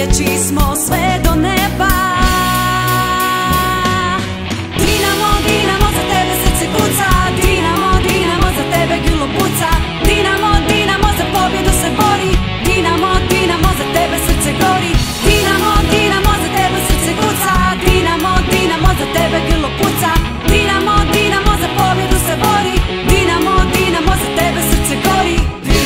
najjači smo sve do neba. Dinamo, Dinamo, za tebe srce kuca, Dinamo, Dinamo, za tebe grlo puca, Dinamo, Dinamo, za pobjedu se bori, Dinamo, Dinamo, za tebe srce gori, Dinamo, Dinamo, za tebe srce kuca, Dinamo, Dinamo, za tebe grlo puca, Dinamo, Dinamo, za pobjedu se bori, Dinamo, Dinamo, za tebe srce gori.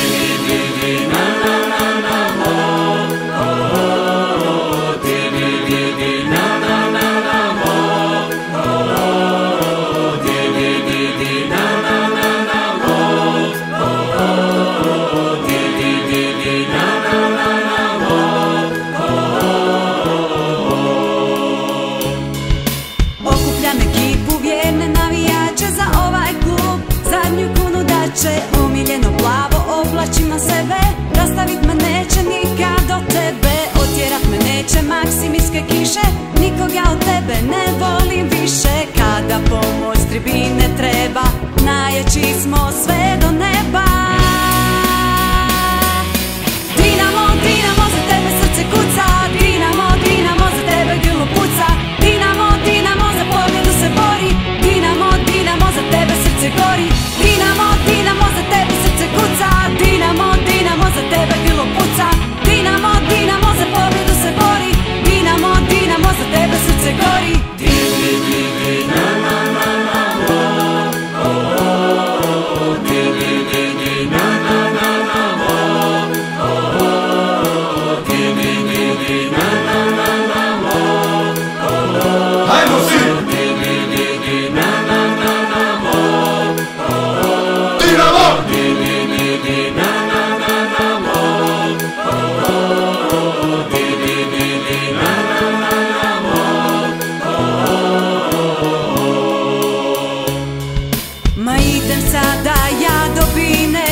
Omiljeno plavo oblačim na sebe, rastavit me neće nikad do tebe, otjerat me neće maksimijske kiše, nikoga od tebe ne volim više. Kada pomoć tribine treba, najjači smo sve do neba. Dinamo, Dinamo, za tebe srce kuca, Dinamo, Dinamo, za tebe grlo puca, Dinamo, Dinamo, za pobjedu se bori, Dinamo, Dinamo, za tebe srce gori, Dinamo, Dinamo, za tebe srce kuca, Dinamo, Dinamo, za tebe grlo puca, Dinamo, Dinamo, za pobjedu se bori, Dinamo, Dinamo, za tebe srce gori. Ma idem sada ja do Bine,